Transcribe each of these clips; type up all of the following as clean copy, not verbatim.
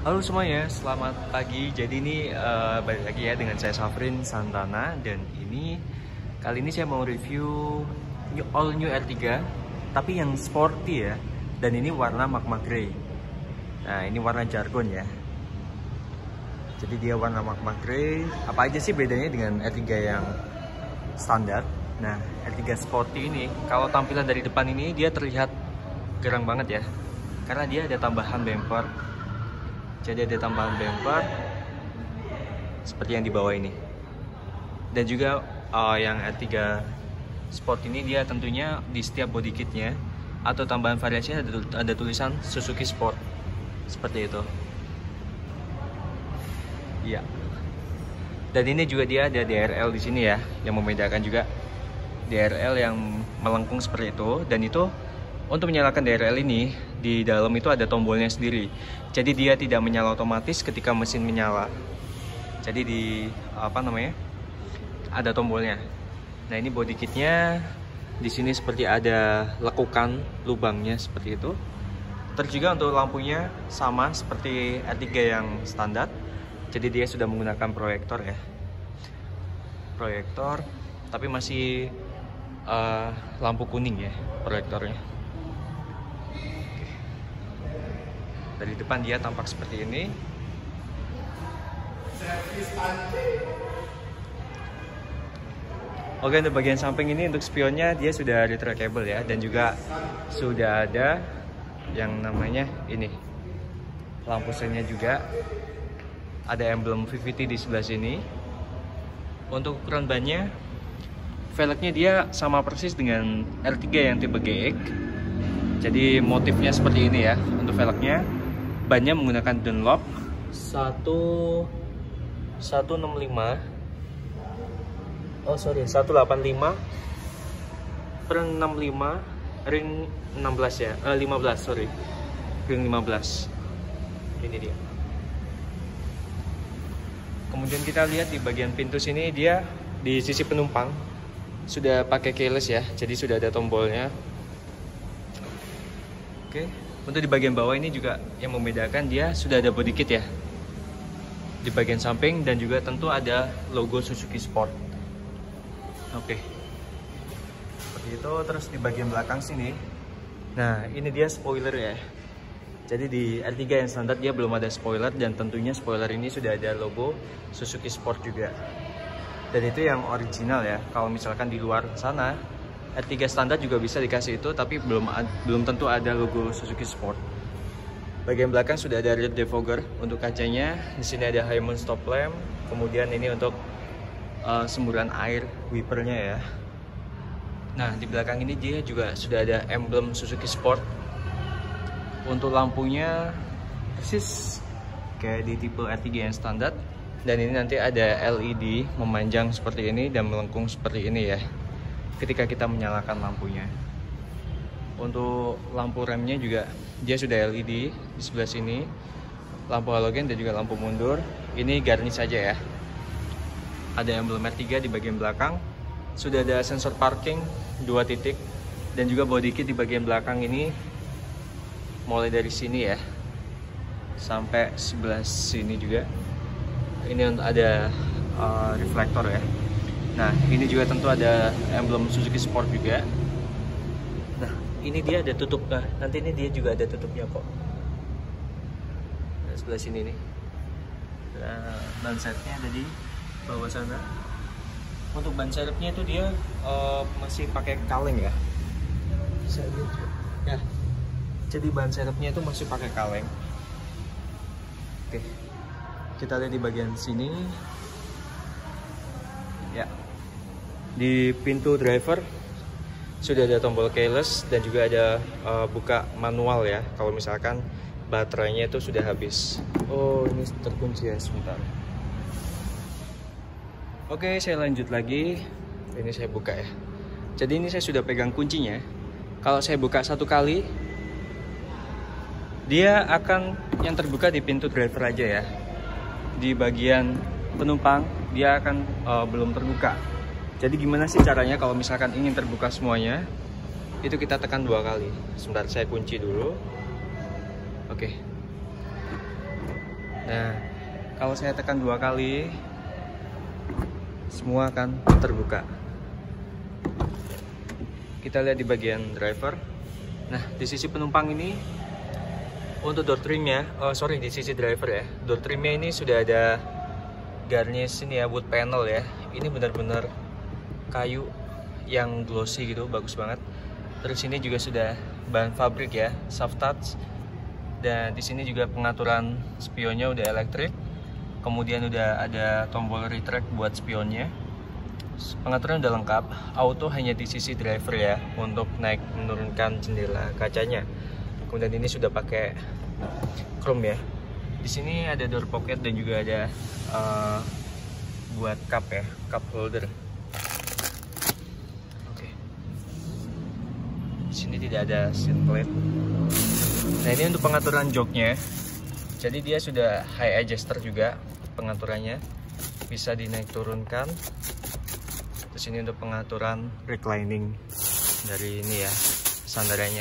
Halo semuanya, selamat pagi. Jadi ini balik lagi ya dengan saya Safrin Santana. Dan kali ini saya mau review all new R3, tapi yang sporty ya. Dan ini warna magma grey. Nah ini warna jargon ya. Jadi dia warna magma grey. Apa aja sih bedanya dengan R3 yang standar? Nah R3 sporty ini, kalau tampilan dari depan ini dia terlihat gerang banget ya, karena dia ada tambahan bumper. Jadi ada tambahan bumper seperti yang di bawah ini. Dan juga yang R3 Sport ini dia tentunya di setiap body kitnya atau tambahan variasi ada tulisan Suzuki Sport seperti itu. Iya. Dan ini juga dia ada DRL di sini ya, yang membedakan juga DRL yang melengkung seperti itu. Dan itu untuk menyalakan DRL ini di dalam itu ada tombolnya sendiri. Jadi dia tidak menyala otomatis ketika mesin menyala. Jadi ada tombolnya. Nah ini body kitnya di sini seperti ada lekukan lubangnya seperti itu. Terus juga untuk lampunya sama seperti R3 yang standar. Jadi dia sudah menggunakan proyektor ya. Proyektor, tapi masih lampu kuning ya proyektornya. Dari depan dia tampak seperti ini. Oke, untuk bagian samping ini untuk spionnya dia sudah retractable ya, dan juga sudah ada yang namanya ini lampu sennya juga. Ada emblem VVT di sebelah sini. Untuk ukuran bannya, velgnya dia sama persis dengan R3 yang tipe GX. Jadi motifnya seperti ini ya untuk velgnya. Bannya menggunakan Dunlop 185 per 65 ring 16 ya, 15 sorry, ring 15. Ini dia. Kemudian kita lihat di bagian pintu sini, dia di sisi penumpang sudah pakai keyless ya, jadi sudah ada tombolnya. Oke, untuk di bagian bawah ini juga yang membedakan dia sudah ada body kit ya di bagian samping, dan juga tentu ada logo Suzuki Sport. Oke, seperti itu. Terus di bagian belakang sini, nah ini dia spoiler ya. Jadi di R3 yang standar dia belum ada spoiler, dan tentunya spoiler ini sudah ada logo Suzuki Sport juga. Dan itu yang original ya. Kalau misalkan di luar sana R3 standar juga bisa dikasih itu, tapi belum tentu ada logo Suzuki Sport. Bagian belakang sudah ada rear defogger untuk kacanya. Di sini ada high mount stop lamp. Kemudian ini untuk semburan air wipernya ya. Nah di belakang ini dia juga sudah ada emblem Suzuki Sport. Untuk lampunya persis kayak di tipe R3 yang standar. Dan ini nanti ada LED memanjang seperti ini dan melengkung seperti ini ya ketika kita menyalakan lampunya. Untuk lampu remnya juga dia sudah LED di sebelah sini, lampu halogen dan juga lampu mundur. Ini garnish saja ya. Ada emblem R3 di bagian belakang. Sudah ada sensor parking 2 titik, dan juga body kit di bagian belakang ini mulai dari sini ya sampai sebelah sini juga. Ini ada reflektor ya. Nah ini juga tentu ada emblem Suzuki Sport juga. Nah ini dia ada tutup, nanti ini dia juga ada tutupnya kok. Nah, sebelah sini nih. Nah, ban setnya ada di bawah sana. Untuk ban serepnya itu dia masih pakai kaleng ya. Bisa lihat ya. Jadi ban serepnya itu masih pakai kaleng. Oke, kita lihat di bagian sini. Ya. Di pintu driver sudah ada tombol keyless, dan juga ada buka manual ya kalau misalkan baterainya itu sudah habis. Oh ini terkunci ya, sebentar. Oke, saya lanjut lagi. Ini saya buka ya. Jadi ini saya sudah pegang kuncinya. Kalau saya buka satu kali, dia akan yang terbuka di pintu driver aja ya. Di bagian penumpang dia akan belum terbuka. Jadi gimana sih caranya kalau misalkan ingin terbuka semuanya? Itu kita tekan 2 kali. Sebentar saya kunci dulu. Oke. Nah, kalau saya tekan 2 kali, semua akan terbuka. Kita lihat di bagian driver. Nah, di sisi penumpang ini untuk door trimnya, di sisi driver ya, door trimnya ini sudah ada garnish ini ya, wood panel ya. Ini benar-benar kayu yang glossy gitu, bagus banget. Terus ini juga sudah bahan fabrik ya, soft touch. Dan di sini juga pengaturan spionnya udah elektrik. Kemudian udah ada tombol retract buat spionnya. Pengaturan udah lengkap. Auto hanya di sisi driver ya, untuk naik menurunkan jendela kacanya. Kemudian ini sudah pakai chrome ya. Di sini ada door pocket dan juga ada buat cup ya, cup holder. Oke. Di sini tidak ada seat plate. Nah, ini untuk pengaturan joknya. Jadi dia sudah high adjuster juga pengaturannya, bisa dinaik turunkan. Terus ini untuk pengaturan reclining dari ini ya, sandarannya.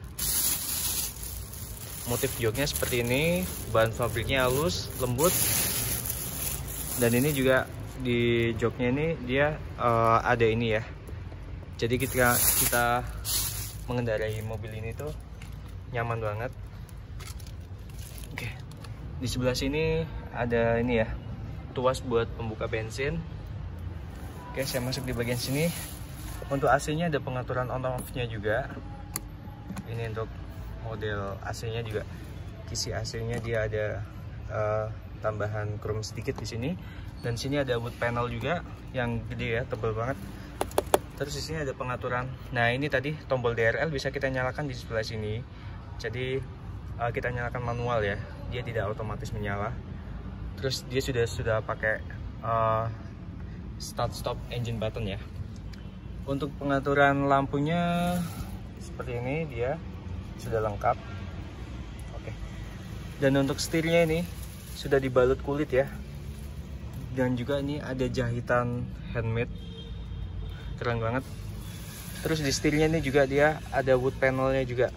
Motif joknya seperti ini, bahan fabriknya halus, lembut. Dan ini juga di joknya ini dia ada ini ya. Jadi ketika kita mengendarai mobil ini tuh nyaman banget. Oke. Di sebelah sini ada ini ya, tuas buat pembuka bensin. Oke, saya masuk di bagian sini. Untuk AC-nya ada pengaturan on off-nya juga. Ini untuk model AC-nya juga. Kisi AC-nya dia ada tambahan chrome sedikit di sini. Dan sini ada wood panel juga yang gede ya, tebal banget. Terus di sini ada pengaturan. Nah, ini tadi tombol DRL bisa kita nyalakan di sebelah sini. Jadi kita nyalakan manual ya. Dia tidak otomatis menyala. Terus dia sudah pakai start stop engine button ya. Untuk pengaturan lampunya seperti ini, dia sudah lengkap. Oke. Dan untuk setirnya ini sudah dibalut kulit ya. Dan juga ini ada jahitan handmade, keren banget. Terus di setirnya ini juga dia ada wood panelnya juga,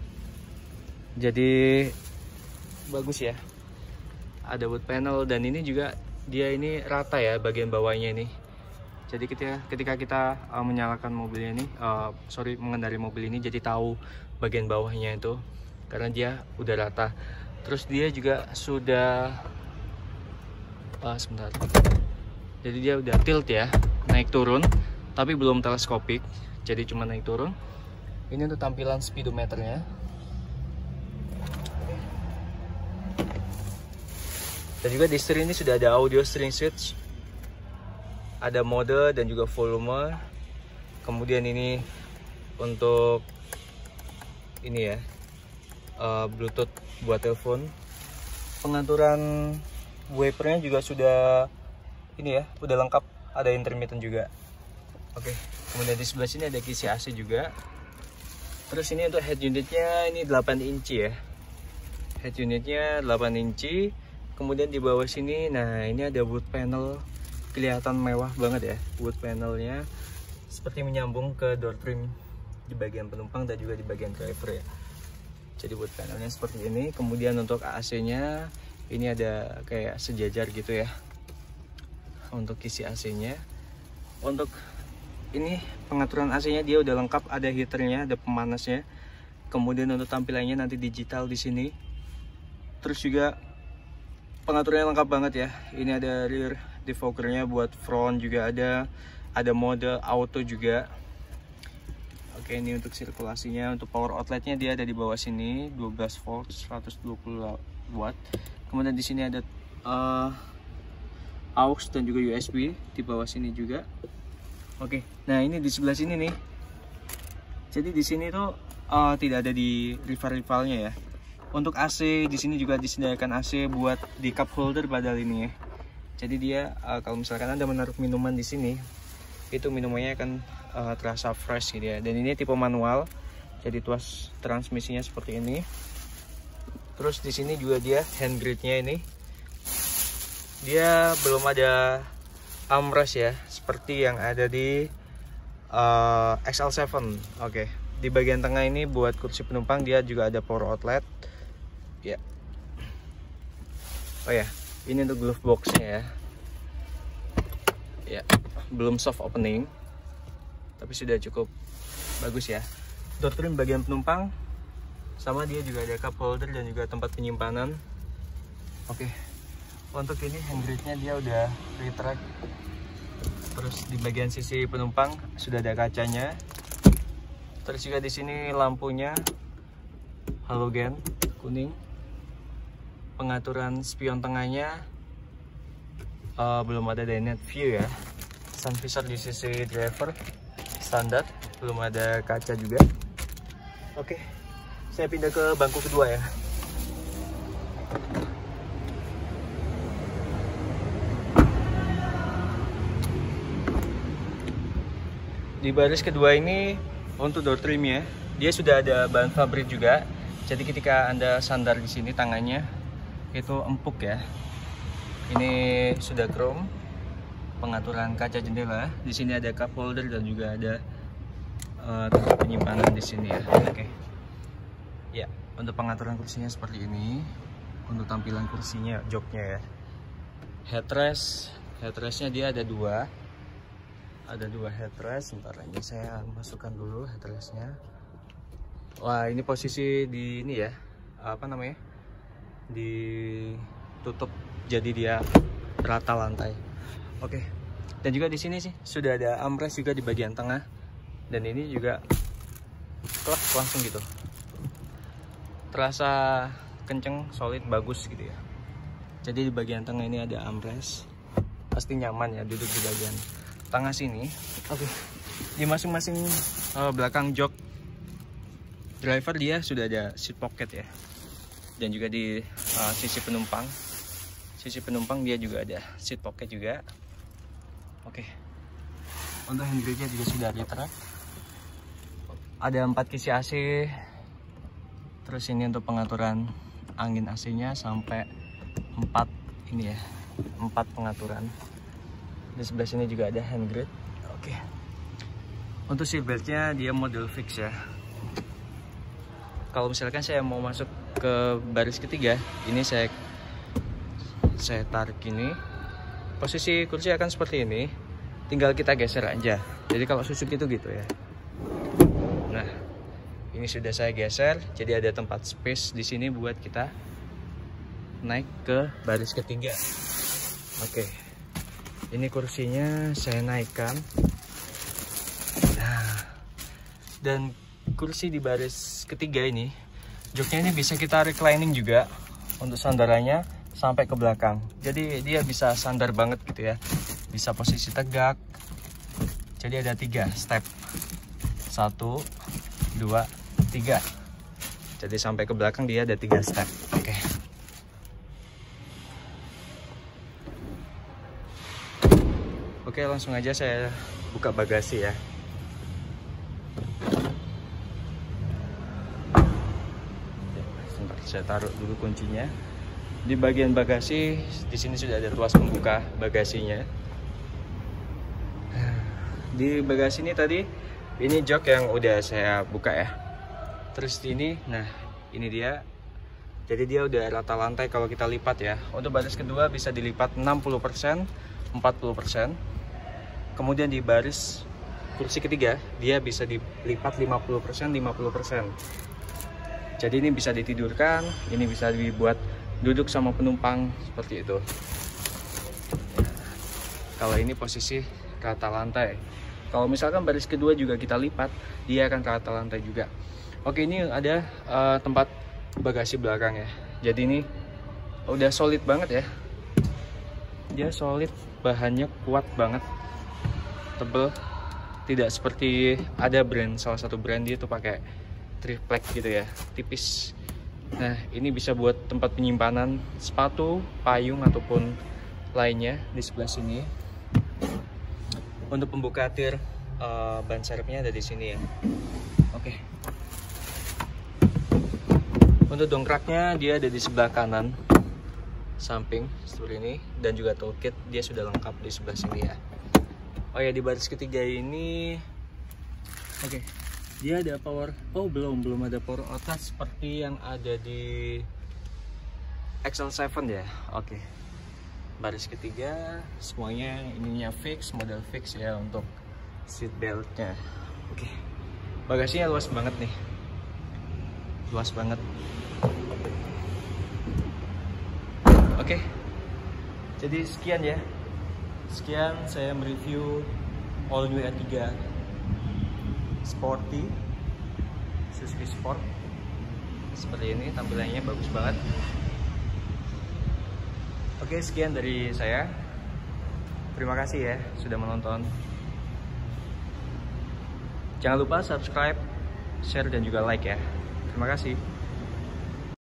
jadi bagus ya. Ada wood panel dan ini juga dia ini rata ya bagian bawahnya ini. Jadi ketika kita menyalakan mobil ini, mengendarai mobil ini, jadi tahu bagian bawahnya itu karena dia udah rata. Terus dia juga sudah sebentar. Jadi dia udah tilt ya, naik turun, tapi belum teleskopik. Jadi cuma naik turun. Ini untuk tampilan speedometernya. Dan juga di setir ini sudah ada audio steering switch, ada mode dan juga volume. Kemudian ini untuk ini ya, Bluetooth buat telepon. Pengaturan wipernya juga sudah ini ya, udah lengkap, ada intermittent juga. Oke, kemudian di sebelah sini ada kisi AC juga. Terus ini untuk head unitnya ini 8 inci ya. Head unitnya 8 inci. Kemudian di bawah sini, nah ini ada wood panel, kelihatan mewah banget ya. Wood panelnya seperti menyambung ke door trim di bagian penumpang dan juga di bagian driver ya. Jadi wood panelnya seperti ini. Kemudian untuk AC-nya ini ada kayak sejajar gitu ya. Untuk kisi AC-nya, untuk ini pengaturan AC-nya dia udah lengkap, ada heaternya, ada pemanasnya. Kemudian untuk tampilannya nanti digital di sini. Terus juga pengaturannya lengkap banget ya. Ini ada rear defoggernya buat front juga ada mode auto juga. Oke, ini untuk sirkulasinya. Untuk power outletnya dia ada di bawah sini, 12 volt 120 watt. Kemudian di sini ada aux dan juga USB di bawah sini juga. Oke, nah ini di sebelah sini nih. Jadi di sini tuh tidak ada di rival-rivalnya ya. Untuk AC di sini juga disediakan AC buat di cup holder padahal ini ya. Jadi dia kalau misalkan Anda menaruh minuman di sini, itu minumannya akan terasa fresh gitu ya. Dan ini tipe manual. Jadi tuas transmisinya seperti ini. Terus di sini juga dia hand grip-nya ini. Dia belum ada armrest ya, seperti yang ada di XL7. Oke. Di bagian tengah ini buat kursi penumpang dia juga ada power outlet. Ya. Oh ya, ini untuk glove boxnya ya. Ya, belum soft opening, tapi sudah cukup bagus ya. Door trim bagian penumpang, sama dia juga ada cup holder dan juga tempat penyimpanan. Oke, untuk ini handbrake-nya dia udah retract. Terus di bagian sisi penumpang sudah ada kacanya. Terus juga di sini lampunya halogen kuning. Pengaturan spion tengahnya belum ada dynamic view ya. Sun visor di sisi driver standar, belum ada kaca juga. Oke, saya pindah ke bangku kedua ya. Di baris kedua ini untuk door trimnya, dia sudah ada bahan fabrik juga. Jadi ketika Anda sandar di sini tangannya itu empuk ya. Ini sudah chrome, pengaturan kaca jendela. Di sini ada cup holder dan juga ada tempat penyimpanan di sini ya. Oke. Ya, untuk pengaturan kursinya seperti ini. Untuk tampilan kursinya, joknya ya. Headrestnya dia ada dua. Ada dua headrest. Sebentar lagi saya masukkan dulu headrestnya. Wah, ini posisi di ini ya. Apa namanya? Ditutup, jadi dia rata lantai. Oke. Dan juga di sini sih sudah ada armrest juga di bagian tengah, dan ini juga klak langsung gitu, terasa kenceng, solid, bagus gitu ya. Jadi di bagian tengah ini ada armrest, pasti nyaman ya duduk di bagian tengah sini. Oke. Di masing-masing belakang jok driver dia sudah ada seat pocket ya. Dan juga di sisi penumpang dia juga ada seat pocket juga. Oke. Untuk handbrake-nya juga sudah retract. Ada 4 kisi AC. Terus ini untuk pengaturan angin AC-nya sampai 4 ini ya. 4 pengaturan. Di sebelah sini juga ada handbrake. Oke. Untuk seatbelt-nya dia model fix ya. Kalau misalkan saya mau masuk ke baris ketiga, ini saya tarik ini, posisi kursi akan seperti ini, tinggal kita geser aja. Jadi kalau Suzuki itu gitu ya. Nah, ini sudah saya geser, jadi ada tempat space di sini buat kita naik ke baris ketiga. Oke, ini kursinya saya naikkan. Nah, dan kursi di baris ketiga ini, joknya ini bisa kita reclining juga untuk sandarannya sampai ke belakang. Jadi dia bisa sandar banget gitu ya. Bisa posisi tegak. Jadi ada 3 step. 1, 2, 3. Jadi sampai ke belakang dia ada 3 step. Oke. Oke, langsung aja saya buka bagasi ya. Saya taruh dulu kuncinya. Di bagian bagasi, di sini sudah ada tuas pembuka bagasinya. Di bagasi ini tadi, ini jok yang udah saya buka ya. Terus ini, nah ini dia. Jadi dia udah rata lantai kalau kita lipat ya. Untuk baris kedua bisa dilipat 60%, 40%. Kemudian di baris kursi ketiga, dia bisa dilipat 50%, 50%. Jadi ini bisa ditidurkan, ini bisa dibuat duduk sama penumpang seperti itu. Kalau ini posisi rata lantai. Kalau misalkan baris kedua juga kita lipat, dia akan rata lantai juga. Oke, ini ada tempat bagasi belakang ya. Jadi ini udah solid banget ya. Dia solid, bahannya kuat banget, tebel. Tidak seperti ada brand, salah satu brand dia tuh pakai triplek gitu ya, tipis. Nah, ini bisa buat tempat penyimpanan sepatu, payung ataupun lainnya di sebelah sini. Untuk pembuka tir ban serepnya ada di sini ya. Oke. Untuk dongkraknya dia ada di sebelah kanan samping seperti ini, dan juga toolkit dia sudah lengkap di sebelah sini ya. Oh ya, di baris ketiga ini oke. Dia ada power, belum ada power outlet seperti yang ada di XL7 ya. Oke. Baris ketiga semuanya ininya fix, model fix ya untuk seat beltnya. Oke. Bagasinya luas banget nih. Luas banget. Oke. Jadi sekian ya. Sekian saya mereview all new R3 Sporty Suzuki Sport. Seperti ini tampilannya, bagus banget. Oke, sekian dari saya. Terima kasih ya sudah menonton. Jangan lupa subscribe, share, dan juga like ya. Terima kasih.